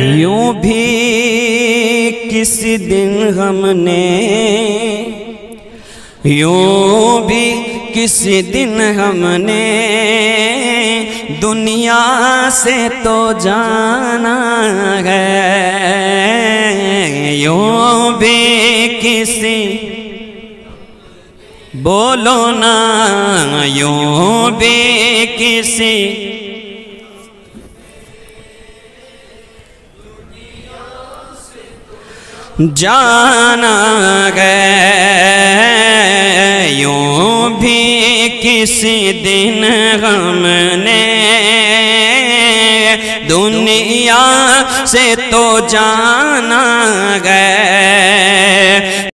यूं भी किसी दिन हमने, यूं भी किसी दिन हमने दुनिया से तो जाना है। यूं भी किसी, बोलो ना, यूं भी किसी जाना है। यूं भी किसी दिन हमने दुनिया से तो जाना है।